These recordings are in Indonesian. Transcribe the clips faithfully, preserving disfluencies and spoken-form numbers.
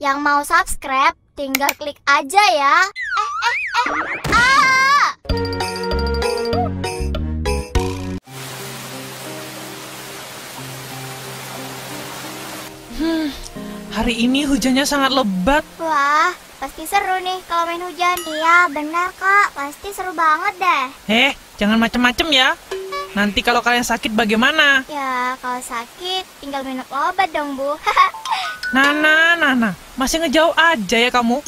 Yang mau subscribe, tinggal klik aja ya. Eh, eh, eh, ah! Hmm, hari ini hujannya sangat lebat. Wah, pasti seru nih kalau main hujan. Iya, benar kak. Pasti seru banget deh. Eh, jangan macem-macem ya. Nanti kalau kalian sakit bagaimana? Ya, kalau sakit tinggal minum obat dong, Bu. Nana, Nana, masih ngejauh aja ya kamu?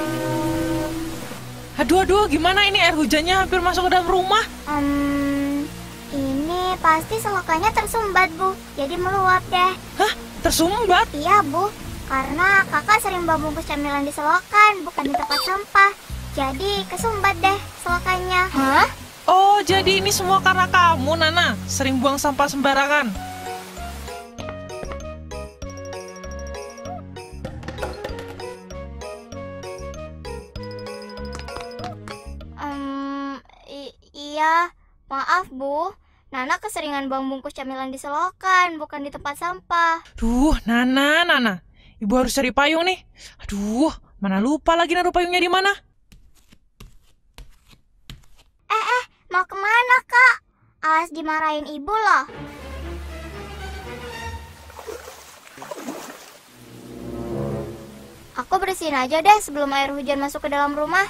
Aduh, aduh, gimana ini air hujannya hampir masuk ke dalam rumah? Hmm, ini pasti selokannya tersumbat, Bu. Jadi meluap deh. Hah? Tersumbat? Iya, Bu. Karena kakak sering bawa bungkus camilan di selokan, bukan di tempat sampah. Jadi kesumbat deh selokannya. Hah? Oh, jadi ini semua karena kamu, Nana. Sering buang sampah sembarangan. Um, iya, maaf Bu. Nana keseringan buang bungkus camilan di selokan, bukan di tempat sampah. Duh, Nana, Nana. Ibu harus cari payung nih. Aduh, mana lupa lagi naruh payungnya di mana? Eh, eh, mau kemana, Kak? Alas dimarahin ibu loh. Aku bersihin aja deh sebelum air hujan masuk ke dalam rumah.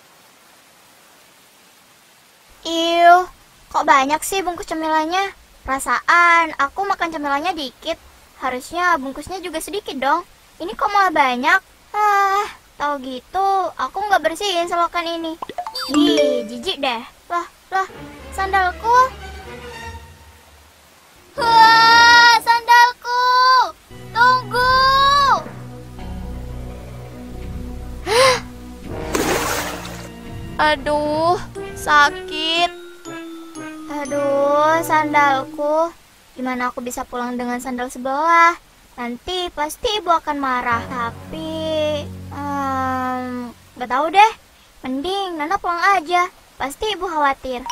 Iuh, kok banyak sih bungkus cemilannya? Perasaan aku makan cemilannya dikit. Harusnya bungkusnya juga sedikit dong. Ini kok malah banyak? Ah, tahu gitu, aku nggak bersihin selokan ini. Ih, jijik deh. Lah, lah, sandalku. Wah, sandalku. Tunggu. Aduh, sakit. Aduh, sandalku. Gimana aku bisa pulang dengan sandal sebelah? Nanti pasti ibu akan marah. Tapi, um, gak tahu deh. Mending Nana pulang aja. Pasti ibu khawatir.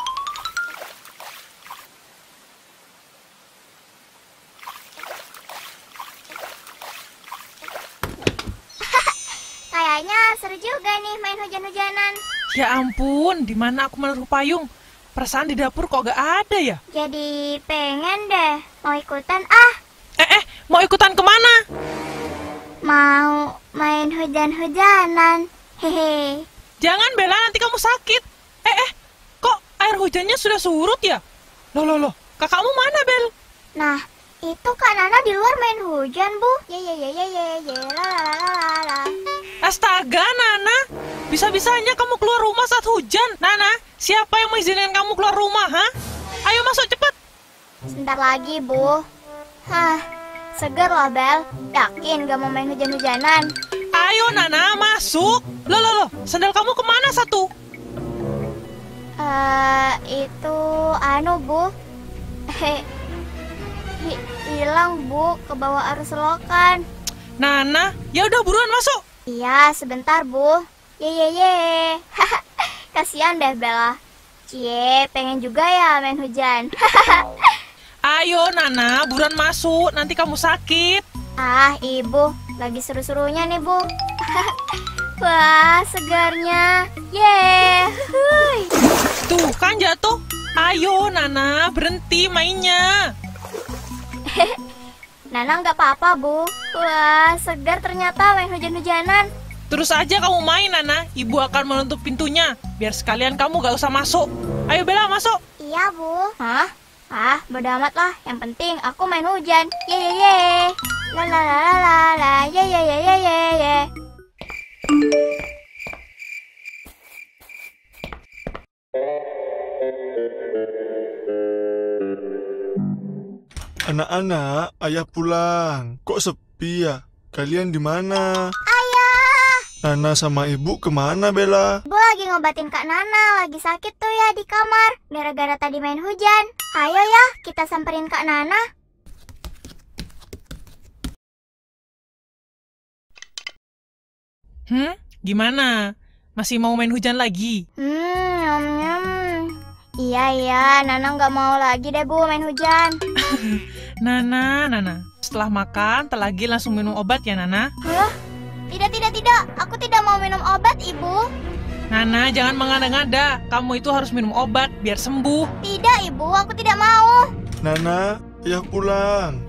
Kayaknya seru juga nih main hujan-hujanan. Ya ampun, di mana aku menaruh payung? Perasaan di dapur kok gak ada ya? Jadi pengen deh. Mau ikutan ah? Eh, eh, mau ikutan kemana? Mau main hujan-hujanan. Hehe. Jangan, Bella, nanti kamu sakit. Eh, eh, kok air hujannya sudah surut ya? Loh, loh, loh, kakakmu mana, Bel? Nah, itu Kak Nana di luar main hujan, Bu. Ye ye ye ye ye ye la la la la la. Astaga, Nana. Bisa-bisanya kamu keluar rumah saat hujan. Nana, siapa yang mengizinkan kamu keluar rumah, ha? Ayo masuk cepat. Sebentar lagi, Bu. Hah, seger loh, Bel. Yakin gak mau main hujan-hujanan? Ayo, Nana, masuk. Loh, loh, loh, sandal kamu kemana satu? Eh, uh, itu anu, Bu. He, hilang, Bu, ke bawah arus selokan. Nana, ya udah buruan masuk. Iya, sebentar, Bu. Ye ye ye. Kasihan deh Bella. Cie, pengen juga ya main hujan. Ayo, Nana, buruan masuk. Nanti kamu sakit. Ah, Ibu, lagi seru-serunya nih, Bu. Wah, segarnya. Yeay. Tuh, kan jatuh. Ayo, Nana, berhenti mainnya. Nana nggak apa-apa, Bu. Wah, segar ternyata main hujan-hujanan. Terus aja kamu main, Nana. Ibu akan menutup pintunya. Biar sekalian kamu gak usah masuk. Ayo, Bella, masuk. Iya, Bu. Hah? Ah, bodo amat lah. Yang penting aku main hujan. Ye ye ye. La la la la la la. Ye ye ye ye ye ye. Anak-anak, ayah pulang. Kok sepi ya? Kalian di mana? Ayah! Nana sama ibu kemana, Bella? Ibu lagi ngobatin Kak Nana. Lagi sakit tuh ya di kamar. Gara-gara tadi main hujan. Ayo ya, kita samperin Kak Nana. Hmm, gimana? Masih mau main hujan lagi? Hmm, nyam, nyam. Iya, iya. Nana nggak mau lagi deh, Bu, main hujan. Nana, Nana. Setelah makan, tak lagi langsung minum obat ya, Nana. Hah? Tidak, tidak, tidak. Aku tidak mau minum obat, Ibu. Nana, jangan mengada-ngada. Kamu itu harus minum obat biar sembuh. Tidak, Ibu. Aku tidak mau. Nana, ayah pulang.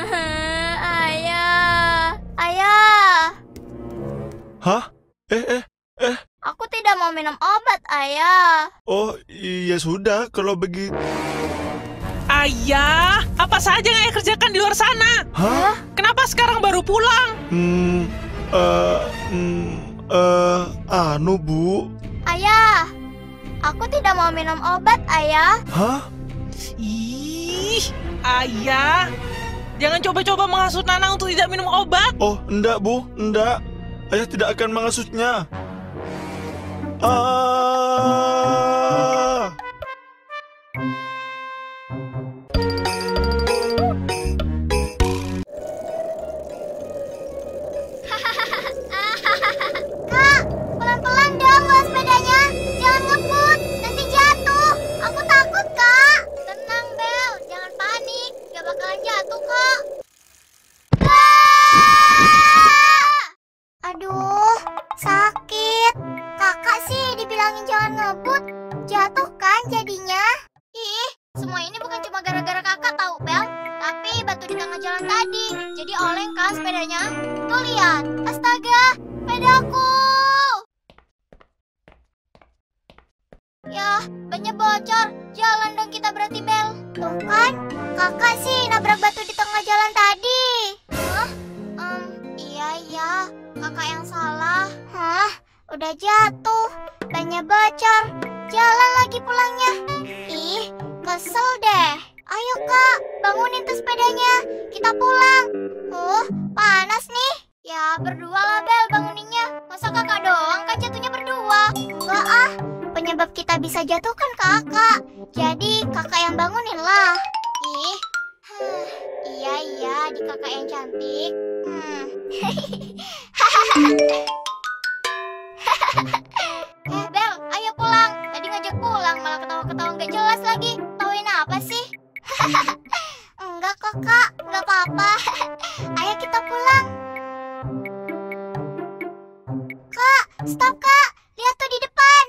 Ayah. Ayah. Hah? Eh, eh, eh. Aku tidak mau minum obat, Ayah. Oh, iya sudah kalau begitu. Ayah, apa saja yang ayah kerjakan di luar sana? Hah? Kenapa sekarang baru pulang? Hmm, eh, hmm, eh, anu Bu. Ayah. Aku tidak mau minum obat, Ayah. Hah? Ih, ayah. Jangan coba-coba menghasut Nana untuk tidak minum obat. Oh, enggak Bu, enggak. Ayah tidak akan menghasutnya. Ah. Kak, pelan-pelan dong bawa sepedanya. Jangan ngebut, nanti jatuh. Aku takut, Kak. Tenang, Bel. Jangan panik. Gak bakalan jatuh, Kak. Ah! Aduh, sakit. Kakak sih dibilangin jangan ngebut. Jatuh kan jadinya? Ih, semua ini bukan cuma gara-gara kakak tahu, Bel. Tapi batu di tengah jalan tadi. Jadi oleng kan sepedanya? Tuh lihat. Astaga, sepedaku. Yah, bannya bocor. Jalan dong kita berarti, Bel. Tuh kan, kakak sih nabrak batu di tengah jalan tadi. Hah? Um, iya, iya. Kakak yang salah. Hah? Udah jatuh. Bannya bocor. Jalan lagi pulangnya. Ih, kesel deh. Ayo, Kak. Bangunin tuh sepedanya. Kita pulang. Uh, panas nih. Ya, berdua lah, Bel, banguninnya. Masa kakak doang kan jatuhnya berdua? Enggak ah. Penyebab kita bisa jatuh kan kakak. Jadi kakak yang bangunin lah. Ih, huh, iya iya di kakak yang cantik. Hmm. Eh Bel, ayo pulang. Tadi ngajak pulang malah ketawa-ketawa nggak jelas lagi. Tawain apa sih? Enggak kok kak, nggak apa-apa. Ayo kita pulang. Kak, stop kak. Lihat tuh di depan.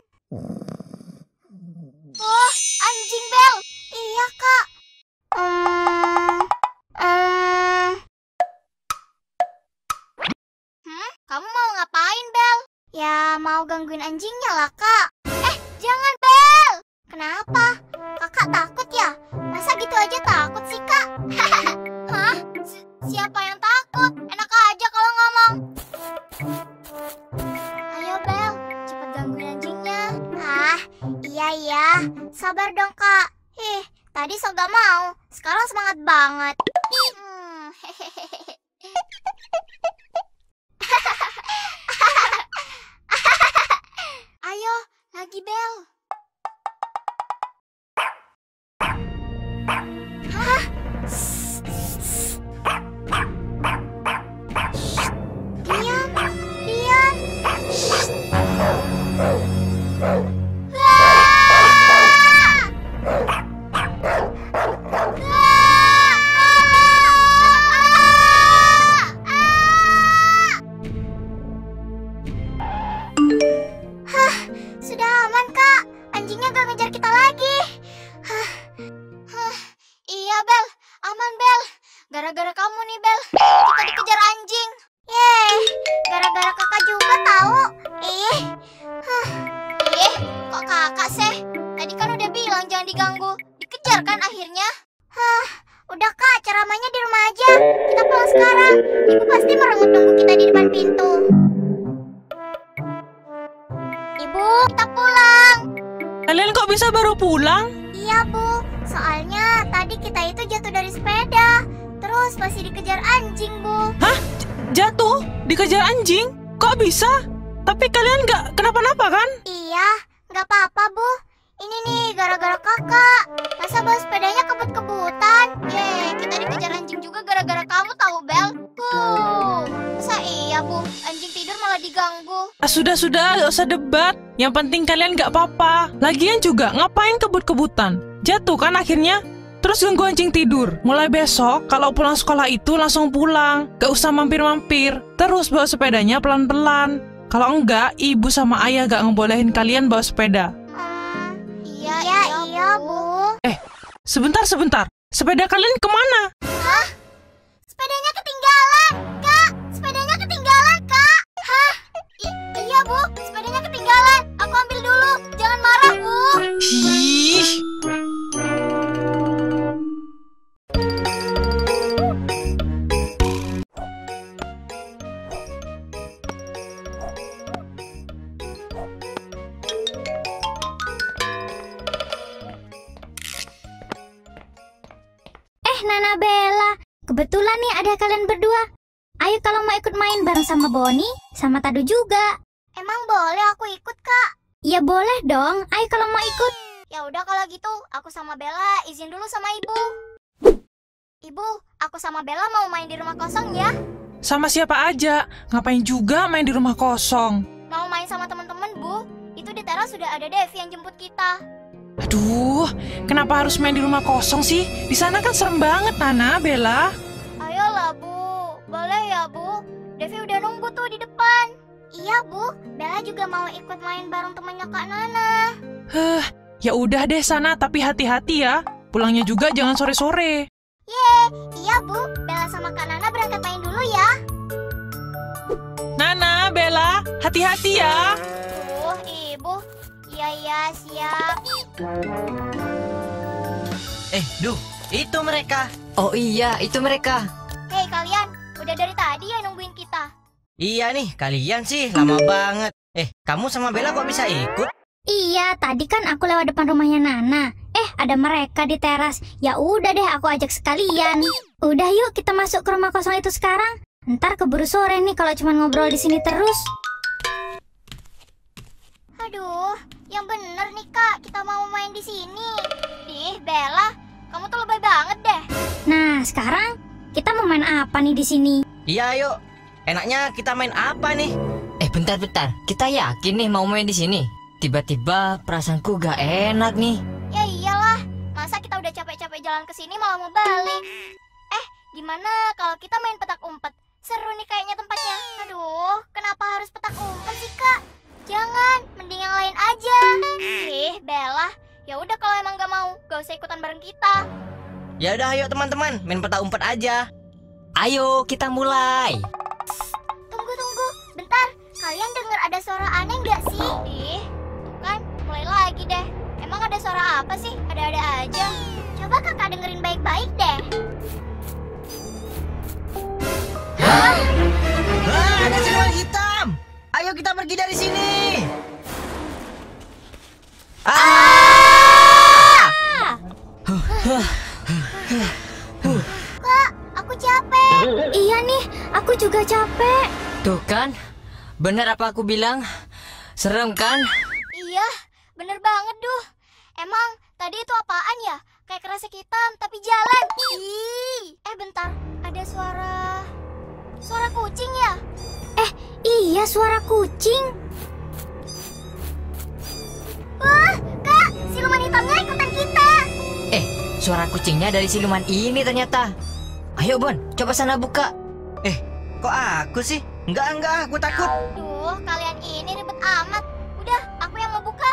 Oh, anjing Bel. Iya kak. Hmm, hmm. Hmm, kamu mau ngapain Bel? Ya mau gangguin anjingnya lah kak. Eh, jangan Bel. Kenapa? Kakak takut ya? Masa gitu aja takut sih kak? Hah? Si- siapa yang takut? Enak aja kalau ngomong. Ayo Bel, cepet gangguin anjingnya. Ah, iya iya. Sabar dong kak. Ih, tadi so gak mau. Sekarang semangat banget. Hmm, hehehe. Ayo, lagi Bel. Hah? Diam, diam. Hah, sudah aman kak. Anjingnya gak ngejar kita lagi. Hah, hah, iya Bel, aman Bel. Gara-gara kamu nih Bel, kita dikejar anjing. Yeay, gara-gara kakak juga tahu. Ih, hah, ih, kok kakak sih? Tadi kan udah bilang jangan diganggu. Dikejar kan akhirnya? Hah, udah kak, ceramahnya di rumah aja. Kita pulang sekarang. Ibu pasti merengut nunggu kita di depan pintu. Ibu, kita pulang. Kalian kok bisa baru pulang? Iya bu, soalnya tadi kita itu jatuh dari sepeda. Terus masih dikejar anjing bu. Hah? J- jatuh? Dikejar anjing? Kok bisa? Tapi kalian nggak kenapa-napa kan? Iya, nggak apa-apa bu. Ini nih gara-gara kakak. Masa bawa sepedanya kebut-kebutan? Yeay, kita dikejar anjing juga gara-gara kamu tahu Bel. Huh, masa iya bu, anjing tidur malah diganggu. Ah, sudah-sudah, gak usah debat. Yang penting kalian nggak apa-apa. Lagian juga, ngapain kebut-kebutan? Jatuh kan akhirnya? terus ganggu anjing tidur. Mulai besok, kalau pulang sekolah itu langsung pulang. Gak usah mampir-mampir. Terus bawa sepedanya pelan-pelan. Kalau enggak, ibu sama ayah gak ngebolehin kalian bawa sepeda. Hmm, iya, iya, iya, Bu. Eh, sebentar-sebentar. Sepeda kalian kemana? Hah? Sepedanya ketinggalan, Kak. Sepedanya ketinggalan, Kak. Hah? I- iya, Bu. Sepedanya ketinggalan. Aku ambil dulu. Jangan marah, Bu. Ih. Eh, Nana Bella, kebetulan nih ada kalian berdua. Ayo kalau mau ikut main bareng sama Boni, sama Tadu juga. Emang boleh aku ikut, Kak? Ya boleh dong, ayo kalau mau ikut. Ya udah kalau gitu, aku sama Bella izin dulu sama Ibu. Ibu, aku sama Bella mau main di rumah kosong ya. Sama siapa aja? Ngapain juga main di rumah kosong? Mau main sama teman-teman, Bu. Itu di teras sudah ada Devi yang jemput kita. Aduh, kenapa harus main di rumah kosong sih? Di sana kan serem banget, Nana, Bella. Ayolah, Bu. Boleh ya, Bu? Devi udah nunggu tuh di depan. Iya, Bu. Bella juga mau ikut main bareng temannya Kak Nana. Heh, ya udah deh sana, tapi hati-hati ya. Pulangnya juga jangan sore-sore. Yeay, iya, Bu. Bella sama Kak Nana berangkat main dulu ya. Nana, Bella, hati-hati ya. Tuh, Ibu. Iya, iya, siap. Eh, Duh, itu mereka. Oh iya, itu mereka. Hei, kalian. Udah dari tadi ya nungguin kita. Iya nih, kalian sih lama banget. Eh, kamu sama Bella kok bisa ikut? Iya, tadi kan aku lewat depan rumahnya Nana. Eh, ada mereka di teras. Ya udah deh, aku ajak sekalian. Udah yuk, kita masuk ke rumah kosong itu sekarang. Ntar keburu sore nih kalau cuma ngobrol di sini terus. Aduh, yang bener nih, Kak. Kita mau main di sini. Ih, Bella, kamu tuh lebay banget deh. Nah, sekarang kita mau main apa nih di sini? Iya, ayo. Enaknya kita main apa nih? Eh, bentar-bentar. Kita yakin nih mau main di sini. Tiba-tiba perasaanku gak enak nih. Ya iyalah, masa kita udah capek-capek jalan ke sini malah mau balik. Eh, gimana kalau kita main petak umpet? Seru nih kayaknya tempatnya. Aduh, kenapa harus petak umpet sih, Kak? Jangan, mending yang lain aja. Ih, Bella, ya udah kalau emang gak mau, gak usah ikutan bareng kita. Ya udah, ayo teman-teman, main petak umpet aja. Ayo, kita mulai. Tunggu, tunggu, bentar. Kalian dengar ada suara aneh nggak sih? Ih, tuh kan, mulai lagi deh. Emang ada suara apa sih? Ada-ada aja. Coba kakak dengerin baik-baik deh. Wah, ada siluman hitam. Ayo kita pergi dari sini. Ah! Kak, aku capek. Iya nih, aku juga capek. Tuh kan, bener apa aku bilang? Serem kan? Iya, bener banget, Duh. Emang tadi itu apaan ya? Kayak kresek hitam tapi jalan. Ih, eh bentar, ada suara... Suara kucing ya? Eh, iya suara kucing. Wah, Kak, siluman hitamnya ikutan kita. Eh, suara kucingnya dari siluman ini ternyata. Ayo Bon, coba sana buka. Eh, kok aku sih? Enggak, enggak, aku takut. Duh, kalian ini ribet amat. Udah, aku yang mau buka.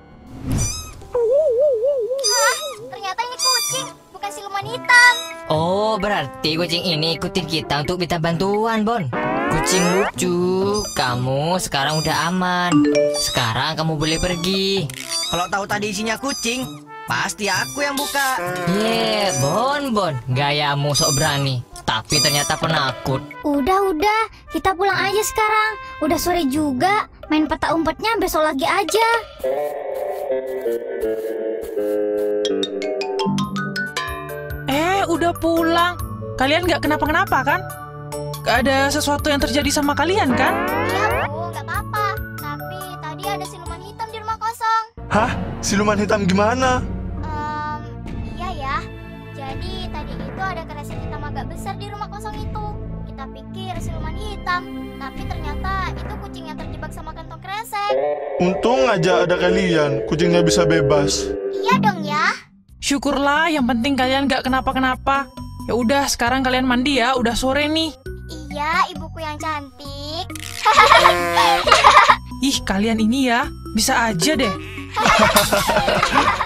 Hah, ternyata ini kucing, bukan siluman hitam. Oh, berarti kucing ini ikutin kita untuk minta bantuan, Bon. Kucing lucu, kamu sekarang udah aman. Sekarang kamu boleh pergi. Kalau tahu tadi isinya kucing, pasti aku yang buka. Ye, Bon, Bon, gayamu sok berani, tapi ternyata penakut. Udah, udah, kita pulang aja sekarang. Udah sore juga, main petak umpetnya besok lagi aja. Eh, udah pulang. Kalian gak kenapa-kenapa kan? Gak ada sesuatu yang terjadi sama kalian kan? Iya, Bu, nggak apa-apa. Tapi tadi ada siluman hitam di rumah kosong. Hah? Siluman hitam gimana? Ehm, iya ya. Jadi tadi itu ada kresek hitam agak besar di rumah kosong itu. Kita pikir siluman hitam, tapi ternyata itu kucing yang terjebak sama kantong kresek. Untung aja ada kalian, kucingnya bisa bebas. Iya dong ya. Syukurlah, yang penting kalian gak kenapa-kenapa. Ya udah, sekarang kalian mandi ya, udah sore nih. Iya, ibuku yang cantik. Ih, kalian ini ya, bisa aja deh.